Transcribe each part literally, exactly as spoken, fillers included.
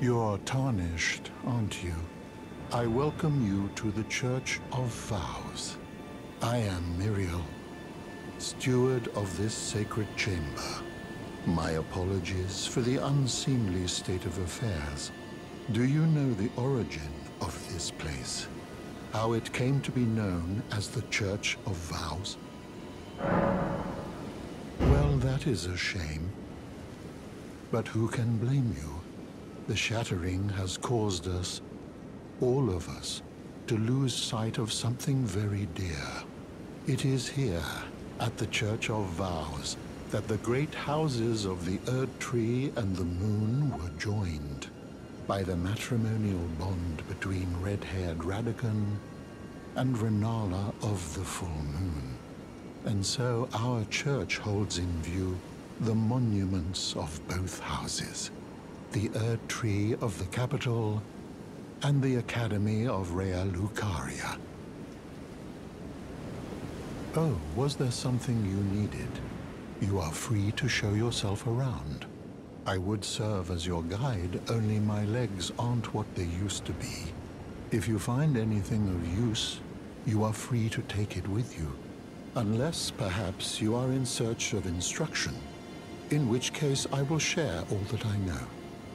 You're tarnished, aren't you? I welcome you to the Church of Vows. I am Miriel, steward of this sacred chamber. My apologies for the unseemly state of affairs. Do you know the origin of this place? How it came to be known as the Church of Vows? Well, that is a shame. But who can blame you? The shattering has caused us, all of us, to lose sight of something very dear. It is here, at the Church of Vows, that the great houses of the Erd Tree and the Moon were joined by the matrimonial bond between red-haired Radagon and Renala of the Full Moon. And so our church holds in view the monuments of both houses, the Erd Tree of the capital and the Academy of Rea Lucaria. Oh, was there something you needed? You are free to show yourself around. I would serve as your guide, only my legs aren't what they used to be. If you find anything of use, you are free to take it with you. Unless, perhaps, you are in search of instruction, in which case I will share all that I know.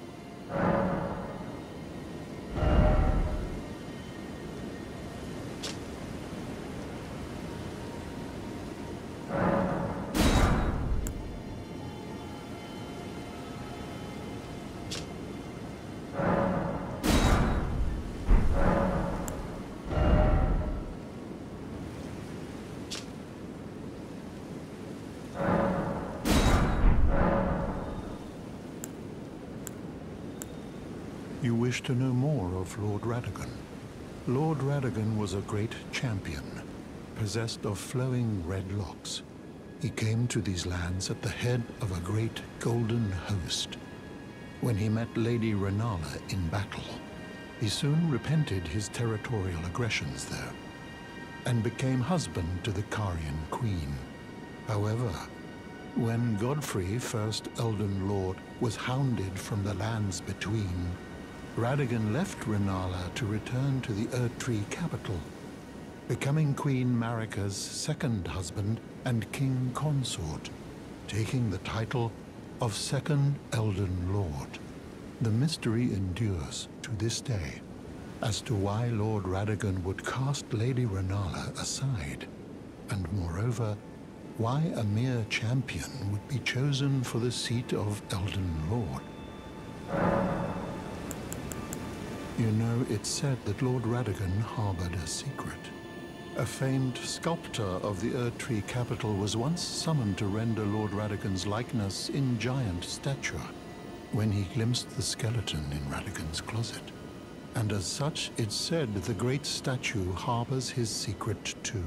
You wish to know more of Lord Radagon. Lord Radagon was a great champion, possessed of flowing red locks. He came to these lands at the head of a great golden host. When he met Lady Renala in battle, he soon repented his territorial aggressions there, and became husband to the Carian Queen. However, when Godfrey, first Elden Lord, was hounded from the lands between, Radagon left Renala to return to the Erd Tree capital, becoming Queen Marika's second husband and king consort, taking the title of Second Elden Lord. The mystery endures to this day as to why Lord Radagon would cast Lady Renala aside, and moreover, why a mere champion would be chosen for the seat of Elden Lord. You know, it's said that Lord Radagon harbored a secret. A famed sculptor of the Erd Tree capital was once summoned to render Lord Radagon's likeness in giant stature when he glimpsed the skeleton in Radagon's closet. And as such, it's said the great statue harbors his secret too.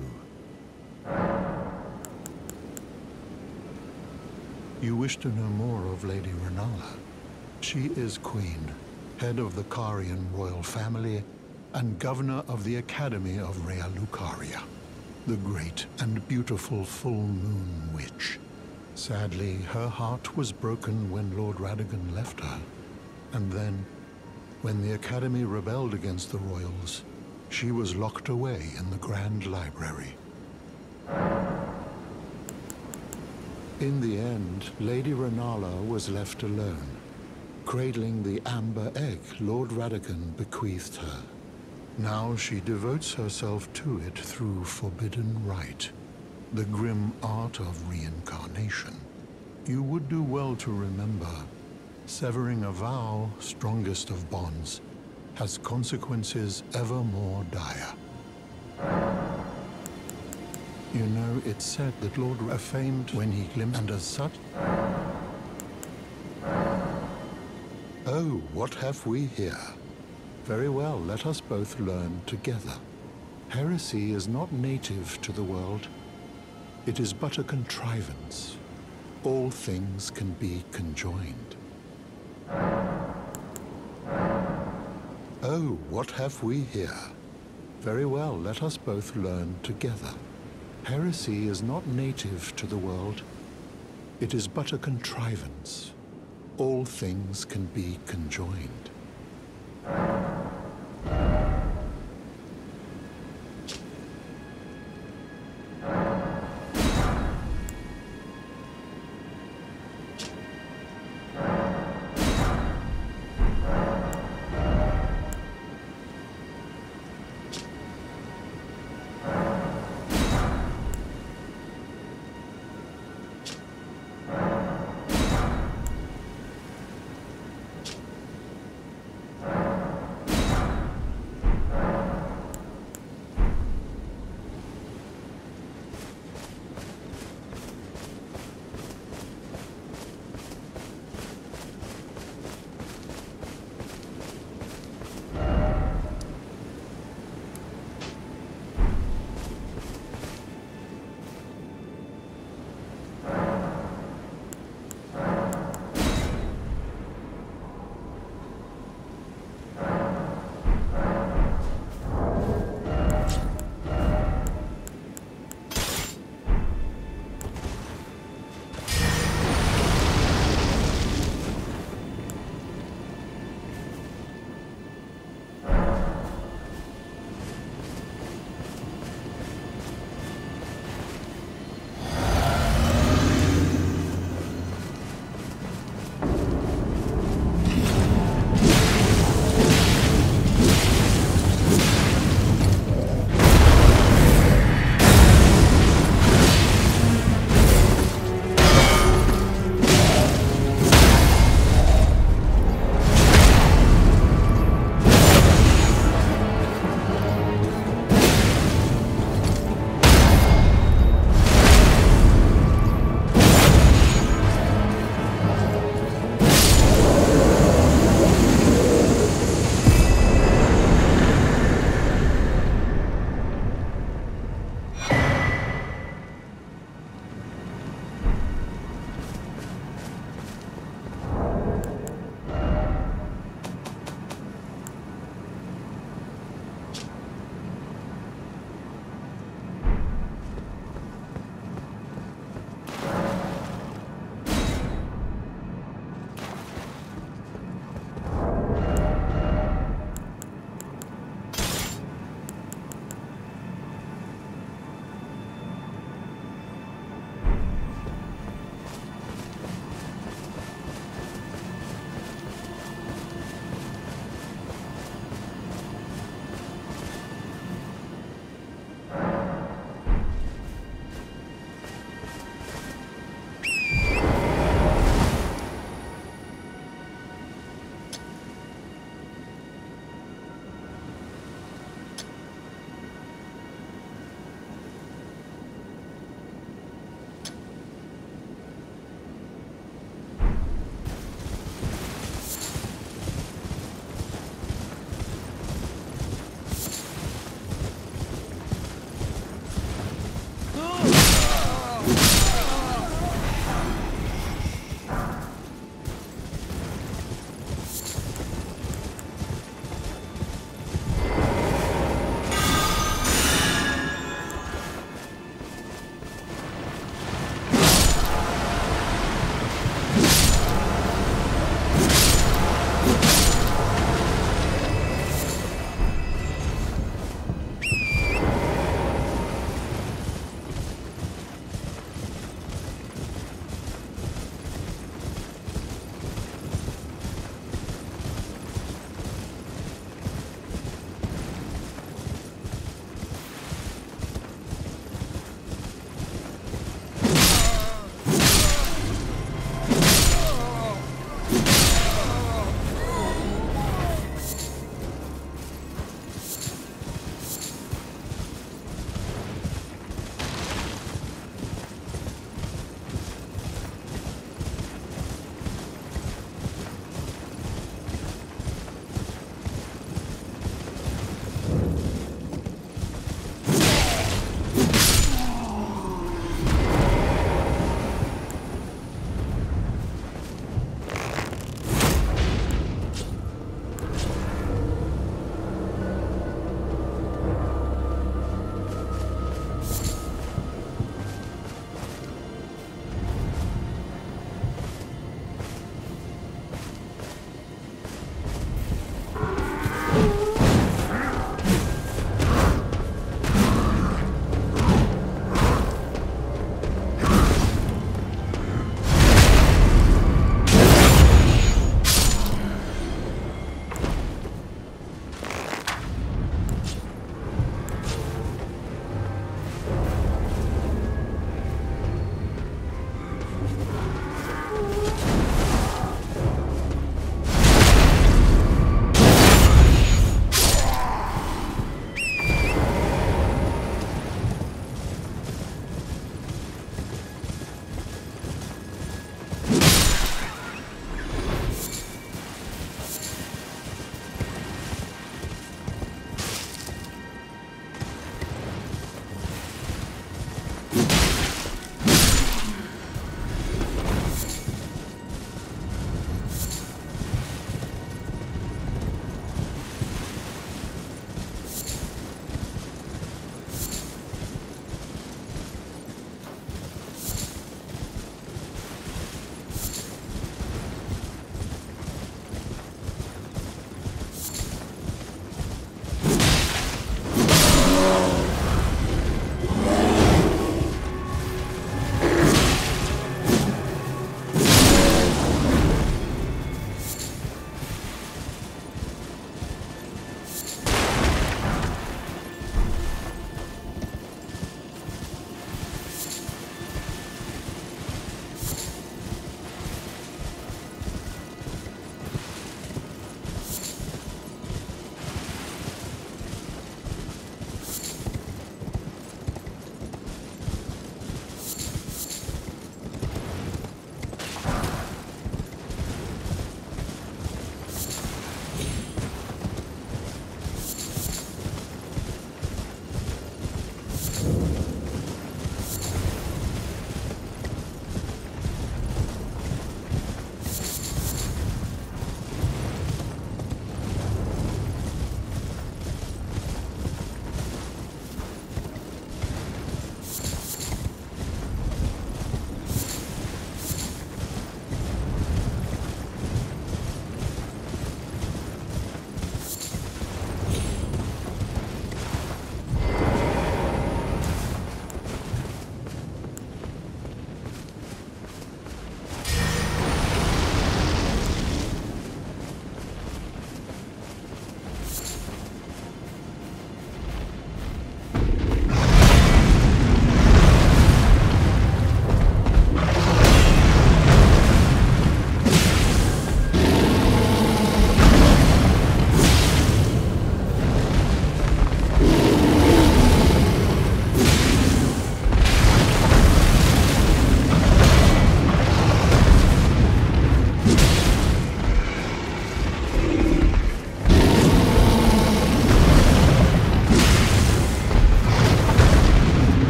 You wish to know more of Lady Renala. She is queen, head of the Carian royal family, and governor of the Academy of Rea Lucaria, the great and beautiful full moon witch. Sadly, her heart was broken when Lord Radagon left her, and then, when the Academy rebelled against the royals, she was locked away in the Grand Library. In the end, Lady Renala was left alone, cradling the amber egg Lord Radagon bequeathed her. Now she devotes herself to it through forbidden rite, the grim art of reincarnation. You would do well to remember, severing a vow, strongest of bonds, has consequences ever more dire. You know, it's said that Lord Ra famed when he glimpsed, and as such... Oh, what have we here? Very well, let us both learn together. Heresy is not native to the world. It is but a contrivance. All things can be conjoined. Oh, what have we here? Very well, let us both learn together. Heresy is not native to the world. It is but a contrivance. All things can be conjoined.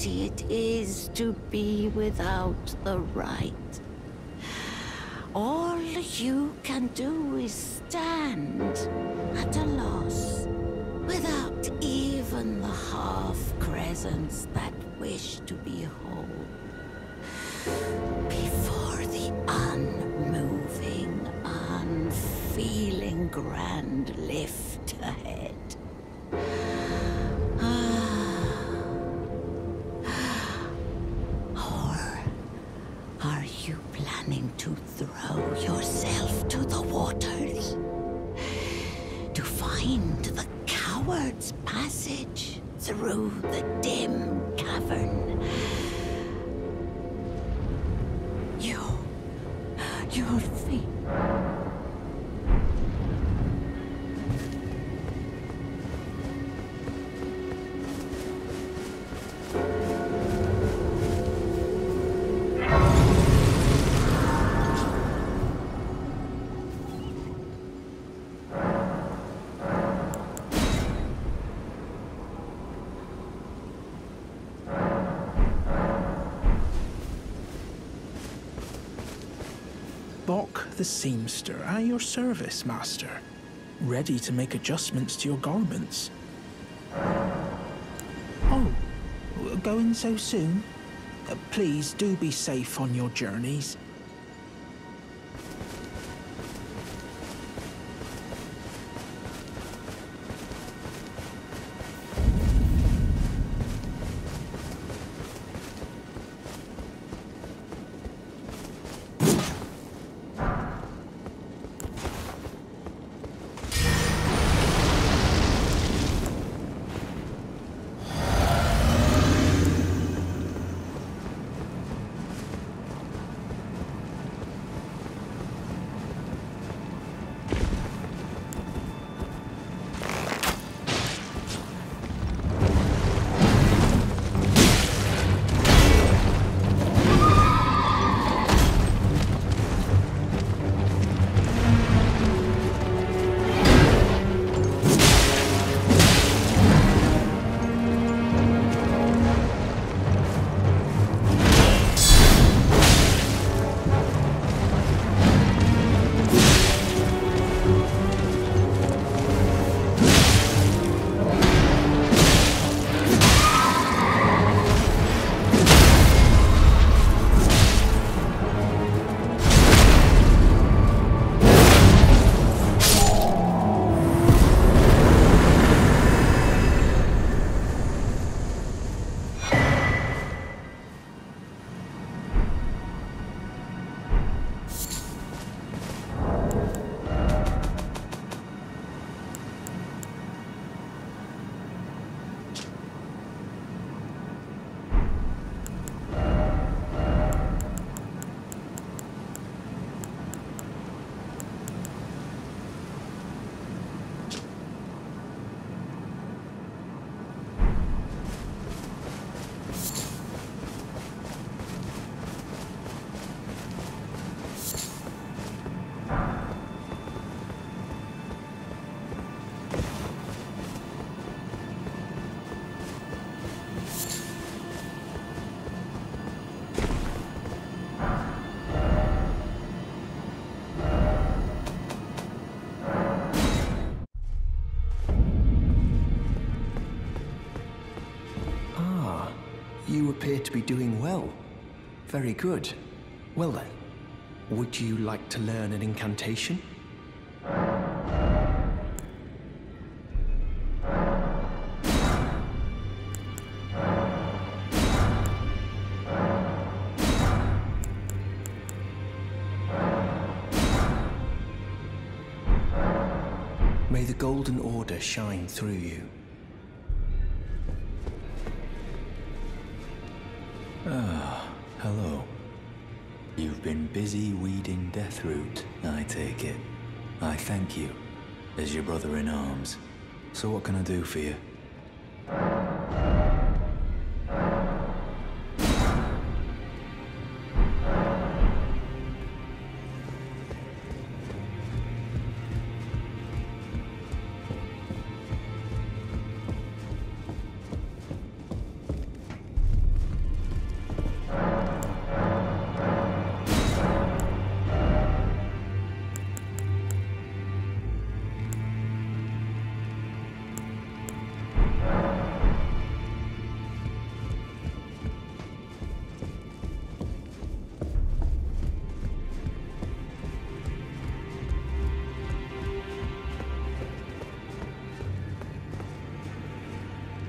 empty it is to be without the right. All you can do is stand at a loss, without even the half-crescents that wish to be whole, before the unmoving, unfeeling grand lift ahead. Are you planning to throw yourself to the waters? To find the coward's passage through the dim cavern? You... your feet... The seamster at your service, master. Ready to make adjustments to your garments. Oh, going so soon? Uh, please do be safe on your journeys. You appear to be doing well. Very good. Well then, would you like to learn an incantation? May the Golden Order shine through you. Ah, hello. You've been busy weeding Deathroot, I take it. I thank you, as your brother in arms. So what can I do for you?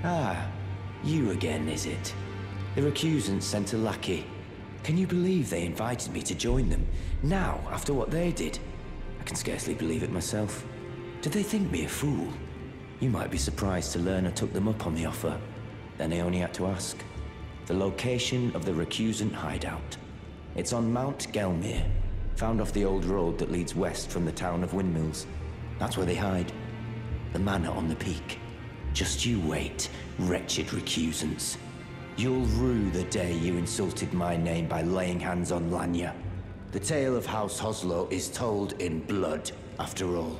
Ah, you again, is it? The recusants sent a lackey. Can you believe they invited me to join them? Now, after what they did? I can scarcely believe it myself. Did they think me a fool? You might be surprised to learn I took them up on the offer. Then I only had to ask. The location of the recusant hideout. It's on Mount Gelmir, found off the old road that leads west from the town of Windmills. That's where they hide. The manor on the peak. Just you wait, wretched recusants. You'll rue the day you insulted my name by laying hands on Lanya. The tale of House Hoslow is told in blood, after all.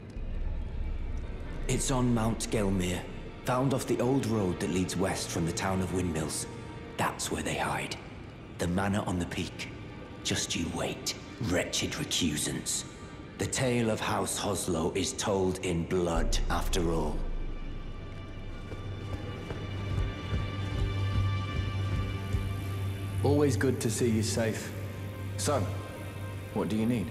It's on Mount Gelmir, found off the old road that leads west from the town of Windmills. That's where they hide. The manor on the peak. Just you wait, wretched recusants. The tale of House Hoslow is told in blood, after all. Always good to see you safe. So, what do you need?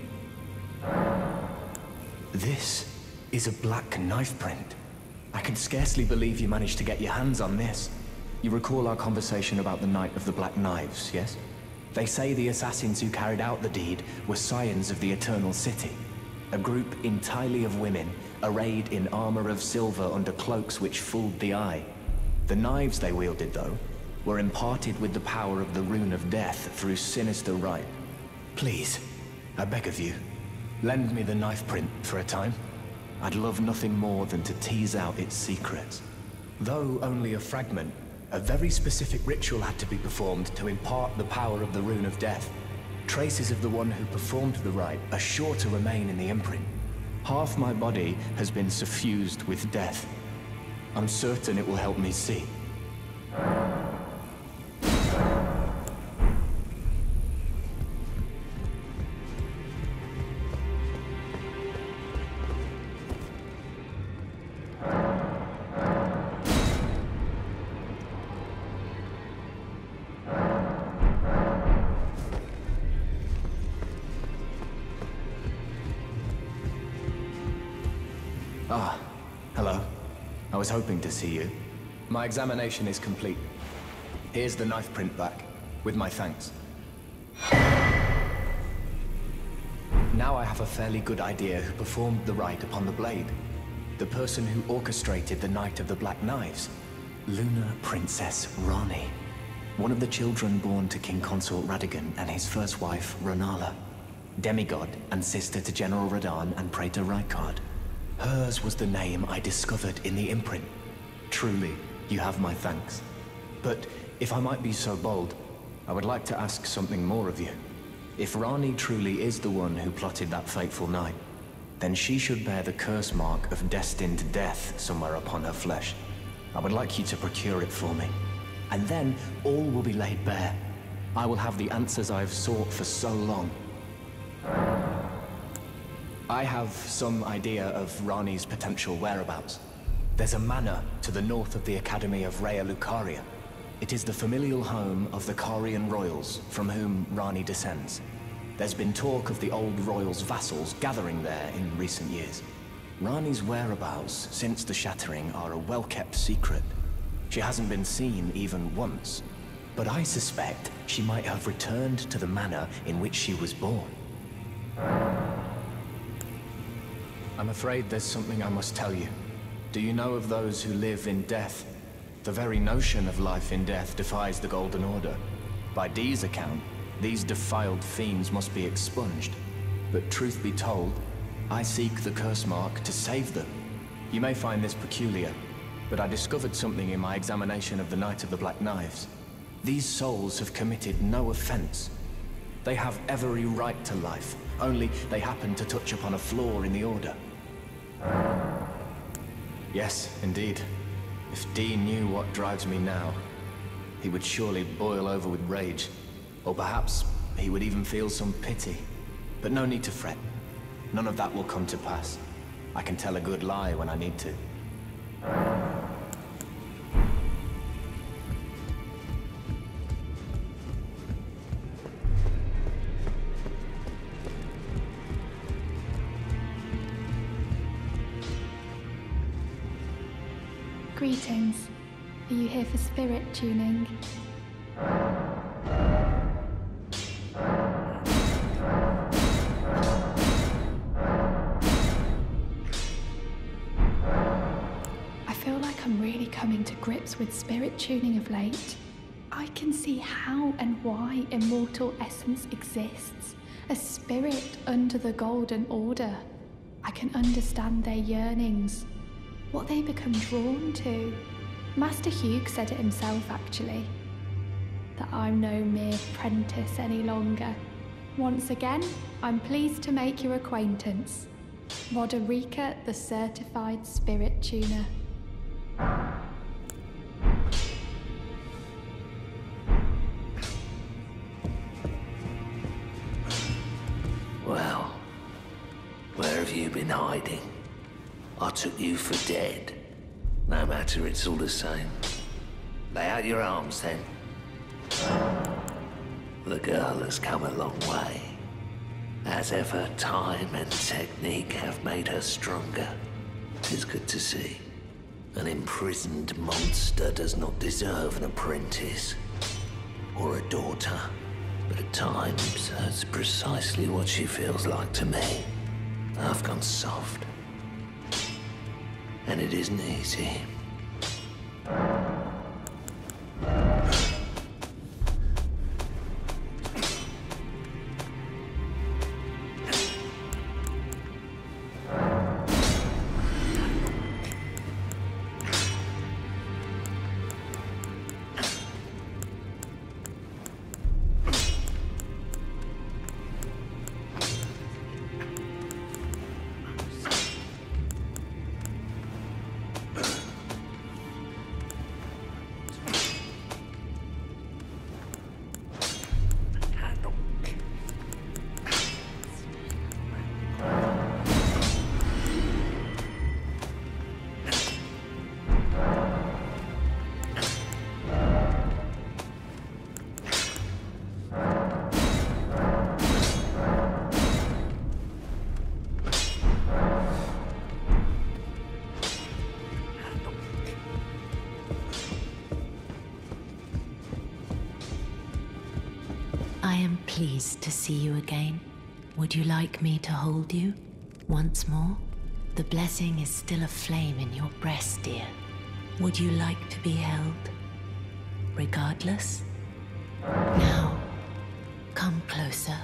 This is a black Knifeprint. I can scarcely believe you managed to get your hands on this. You recall our conversation about the Night of the Black Knives, yes? They say the assassins who carried out the deed were scions of the Eternal City. A group entirely of women, arrayed in armor of silver under cloaks which fooled the eye. The knives they wielded, though, were imparted with the power of the Rune of Death through sinister rite. Please, I beg of you, lend me the Knifeprint for a time. I'd love nothing more than to tease out its secrets. Though only a fragment, a very specific ritual had to be performed to impart the power of the Rune of Death. Traces of the one who performed the rite are sure to remain in the imprint. Half my body has been suffused with death. I'm certain it will help me see. Ah, hello. I was hoping to see you. My examination is complete. Here's the Knifeprint back, with my thanks. Now I have a fairly good idea who performed the rite upon the blade. The person who orchestrated the Night of the Black Knives. Lunar Princess Rani. One of the children born to King Consort Radagon and his first wife, Ranala. Demigod and sister to General Radahn and Praetor Rykard. Hers was the name I discovered in the imprint. Truly, you have my thanks. But if I might be so bold, I would like to ask something more of you. If Rani truly is the one who plotted that fateful night, then she should bear the curse mark of destined death somewhere upon her flesh. I would like you to procure it for me. And then all will be laid bare. I will have the answers I have sought for so long. I have some idea of Rani's potential whereabouts. There's a manor to the north of the Academy of Rea Lucaria. It is the familial home of the Carian royals, from whom Rani descends. There's been talk of the old royals' vassals gathering there in recent years. Rani's whereabouts since the Shattering are a well-kept secret. She hasn't been seen even once. But I suspect she might have returned to the manor in which she was born. I'm afraid there's something I must tell you. Do you know of those who live in death? The very notion of life in death defies the Golden Order. By Dee's account, these defiled fiends must be expunged. But truth be told, I seek the curse mark to save them. You may find this peculiar, but I discovered something in my examination of the Night of the Black Knives. These souls have committed no offense. They have every right to life, only they happen to touch upon a flaw in the Order. Yes, indeed. If Dee knew what drives me now, he would surely boil over with rage. Or perhaps he would even feel some pity. But no need to fret. None of that will come to pass. I can tell a good lie when I need to. Greetings. Are you here for spirit tuning? I feel like I'm really coming to grips with spirit tuning of late. I can see how and why immortal essence exists, a spirit under the Golden Order. I can understand their yearnings, what they become drawn to. Master Hugh said it himself, actually, that I'm no mere apprentice any longer. Once again, I'm pleased to make your acquaintance. Roderica, the Certified Spirit Tuner. Well, where have you been hiding? I took you for dead. No matter, it's all the same. Lay out your arms, then. The girl has come a long way. As ever, time and technique have made her stronger. It's good to see. An imprisoned monster does not deserve an apprentice. Or a daughter. But at times, that's precisely what she feels like to me. I've gone soft. And it isn't easy. I am pleased to see you again. Would you like me to hold you once more? The blessing is still aflame in your breast, dear. Would you like to be held? Regardless? Now, come closer.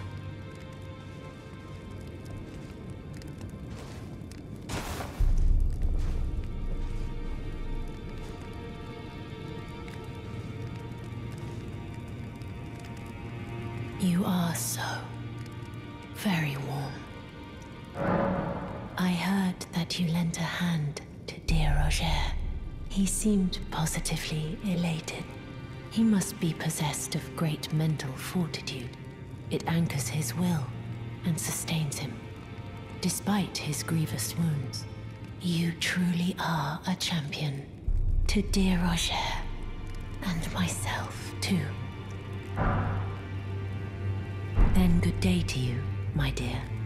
You are so very warm. I heard that you lent a hand to dear Roger. He seemed positively elated. He must be possessed of great mental fortitude. It anchors his will and sustains him, despite his grievous wounds. You truly are a champion. To dear Roger, and myself too. Then good day to you, my dear.